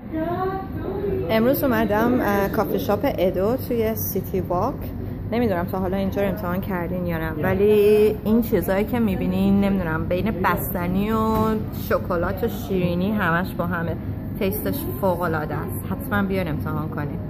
امروز اومدم کافی شاپ ادو توی سیتی واک. نمیدونم تا حالا اینجا رو امتحان کردین یا نه، ولی این چیزایی که میبینین نمیدونم بین بستنی و شکلات و شیرینی همش با همه، تیستش فوق العاده است. حتما بیاین امتحان کنین.